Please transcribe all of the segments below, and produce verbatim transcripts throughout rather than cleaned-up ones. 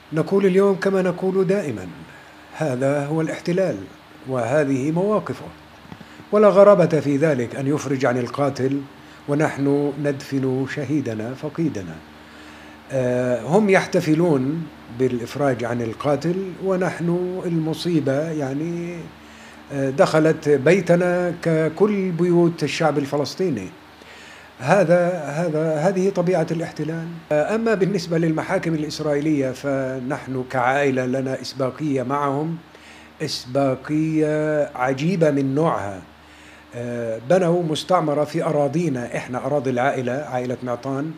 نقول اليوم كما نقول دائما: هذا هو الاحتلال وهذه مواقفه، ولا غرابة في ذلك أن يفرج عن القاتل ونحن ندفن شهيدنا فقيدنا. آه، هم يحتفلون بالإفراج عن القاتل ونحن المصيبة يعني آه، دخلت بيتنا ككل بيوت الشعب الفلسطيني. هذا هذا هذه طبيعة الاحتلال. أما بالنسبة للمحاكم الإسرائيلية فنحن كعائلة لنا إسباقية معهم، إسباقية عجيبة من نوعها. بنوا مستعمرة في أراضينا، إحنا أراضي العائلة، عائلة معطان،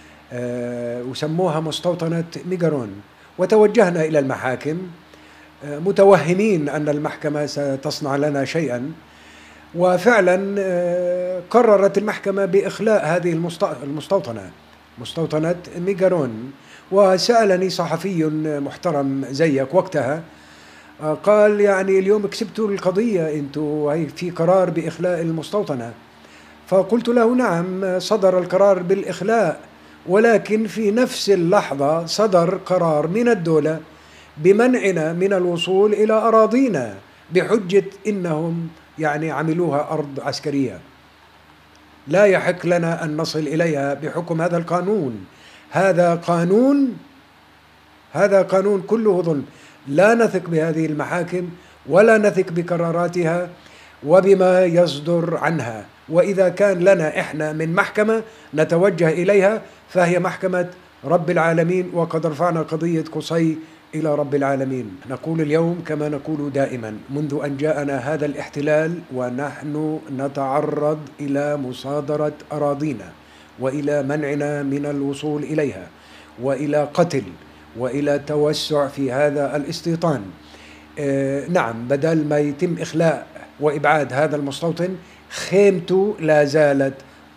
وسموها مستوطنة ميجرون، وتوجهنا إلى المحاكم متوهمين أن المحكمة ستصنع لنا شيئا، وفعلا قررت المحكمة بإخلاء هذه المستوطنة، مستوطنة ميجرون. وسألني صحفي محترم زيك وقتها، قال: يعني اليوم كسبتوا القضية انتوا، هي في قرار بإخلاء المستوطنة. فقلت له: نعم، صدر القرار بالإخلاء، ولكن في نفس اللحظة صدر قرار من الدولة بمنعنا من الوصول إلى أراضينا بحجة إنهم يعني عملوها أرض عسكرية، لا يحق لنا أن نصل إليها بحكم هذا القانون. هذا قانون هذا قانون كله ظلم. لا نثق بهذه المحاكم ولا نثق بقراراتها وبما يصدر عنها. وإذا كان لنا إحنا من محكمة نتوجه إليها فهي محكمة رب العالمين، وقد رفعنا قضية قصي إلى رب العالمين. نقول اليوم كما نقول دائما: منذ أن جاءنا هذا الاحتلال ونحن نتعرض إلى مصادرة أراضينا وإلى منعنا من الوصول إليها وإلى قتل وإلى توسع في هذا الاستيطان. آه نعم، بدل ما يتم إخلاء وإبعاد هذا المستوطن، خيمته لا زالت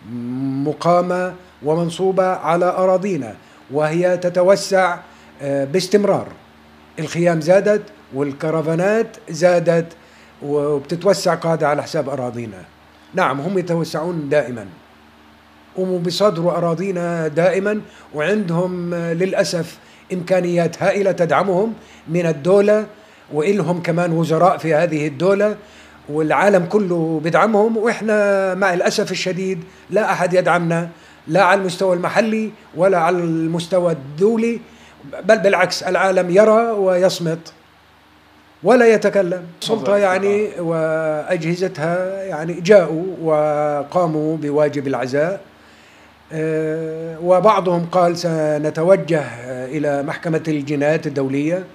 مقامة ومنصوبة على أراضينا، وهي تتوسع آه باستمرار. الخيام زادت والكرفانات زادت وبتتوسع قاعدة على حساب أراضينا. نعم، هم يتوسعون دائما وبيصادروا أراضينا دائما، وعندهم للأسف إمكانيات هائلة تدعمهم من الدولة، وإلهم كمان وزراء في هذه الدولة، والعالم كله بدعمهم، وإحنا مع الأسف الشديد لا أحد يدعمنا، لا على المستوى المحلي ولا على المستوى الدولي، بل بالعكس العالم يرى ويصمت ولا يتكلم. السلطة يعني وأجهزتها يعني جاءوا وقاموا بواجب العزاء، وبعضهم قال: سنتوجه إلى محكمة الجنايات الدولية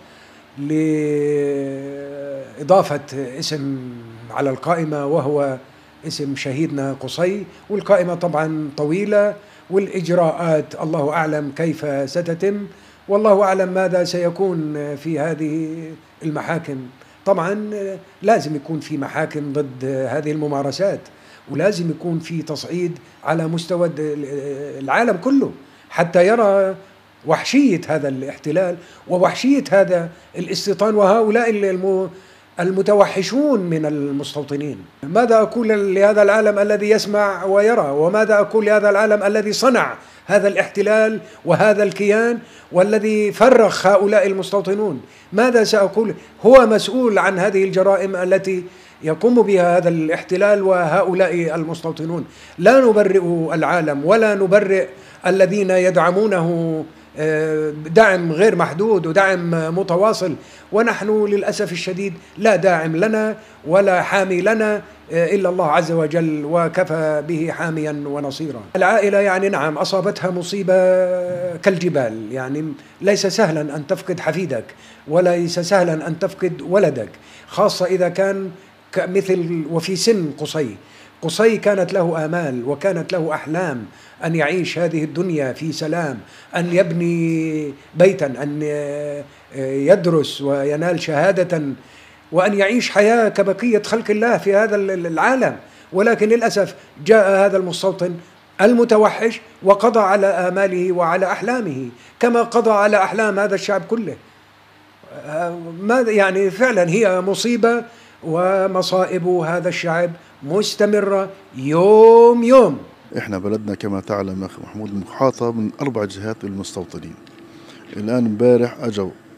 لإضافة اسم على القائمة وهو اسم شهيدنا قصي. والقائمة طبعا طويلة والإجراءات الله أعلم كيف ستتم، والله أعلم ماذا سيكون في هذه المحاكم. طبعا لازم يكون في محاكم ضد هذه الممارسات، ولازم يكون في تصعيد على مستوى العالم كله حتى يرى وحشية هذا الاحتلال ووحشية هذا الاستيطان وهؤلاء المتوحشون من المستوطنين. ماذا أقول لهذا العالم الذي يسمع ويرى؟ وماذا أقول لهذا العالم الذي صنع هذا الاحتلال وهذا الكيان والذي فرخ هؤلاء المستوطنون؟ ماذا سأقول؟ هو مسؤول عن هذه الجرائم التي يقوم بها هذا الاحتلال وهؤلاء المستوطنون. لا نبرئ العالم ولا نبرئ الذين يدعمونه دعم غير محدود ودعم متواصل، ونحن للأسف الشديد لا داعم لنا ولا حامي لنا إلا الله عز وجل، وكفى به حاميا ونصيرا. العائلة يعني نعم أصابتها مصيبة كالجبال، يعني ليس سهلا أن تفقد حفيدك وليس سهلا أن تفقد ولدك، خاصة إذا كان مثل وفي سن قصي. قصي كانت له آمال وكانت له أحلام أن يعيش هذه الدنيا في سلام، أن يبني بيتا، أن يدرس وينال شهادة، وأن يعيش حياة كبقية خلق الله في هذا العالم. ولكن للأسف جاء هذا المستوطن المتوحش وقضى على آماله وعلى أحلامه كما قضى على أحلام هذا الشعب كله. ماذا يعني فعلا هي مصيبة، ومصائب هذا الشعب مستمرة يوم يوم. احنا بلدنا كما تعلم اخي محمود محاطة من اربع جهات بالمستوطنين. الان امبارح اجوا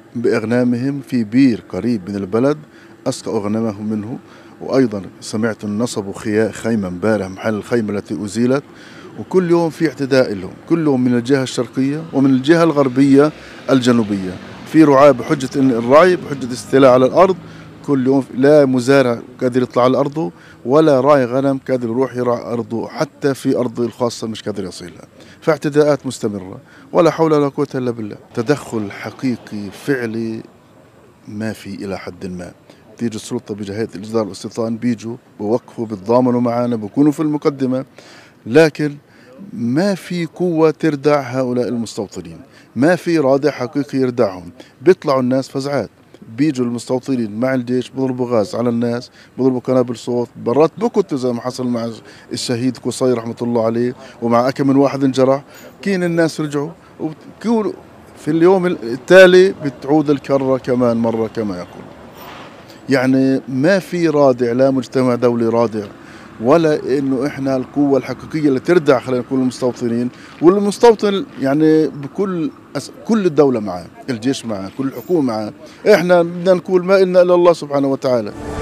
بأغنامهم في بير قريب من البلد أسقوا أغنامهم منه. وأيضا سمعت نصبوا خيمة امبارح محل الخيمة التي أزيلت. وكل يوم في اعتداء لهم، كل يوم من الجهة الشرقية ومن الجهة الغربية الجنوبية. في رعاة بحجة إن الرعي بحجة استيلاء على الأرض. كل يوم لا مزارع قادر يطلع على أرضه ولا راعي غنم قادر يروح يرعى أرضه، حتى في أرضه الخاصة مش قادر يصلها. فاعتداءات مستمرة ولا حول ولا قوة إلا بالله. تدخل حقيقي فعلي ما في إلى حد ما. بتيجي السلطة بجهة الإصدار والاستيطان بيجوا بوقفوا بيتضامنوا معنا بيكونوا في المقدمة، لكن ما في قوة تردع هؤلاء المستوطنين، ما في رادع حقيقي يردعهم. بيطلعوا الناس فزعات، بيجوا المستوطنين مع الجيش بضربوا غاز على الناس، بضربوا قنابل صوت، برات بكتوا زي ما حصل مع الشهيد قصي رحمة الله عليه ومع أكم من واحد انجرح. كين الناس رجعوا وبتقولوا في اليوم التالي بتعود الكرة كمان مرة كما يقول. يعني ما في رادع، لا مجتمع دولي رادع ولا انه احنا القوه الحقيقيه اللي تردع خلينا نقول المستوطنين. والمستوطن يعني بكل أس... كل الدوله معاه، الجيش معاه، كل الحكومه معاه. احنا بدنا نقول ما إلنا الا الله سبحانه وتعالى.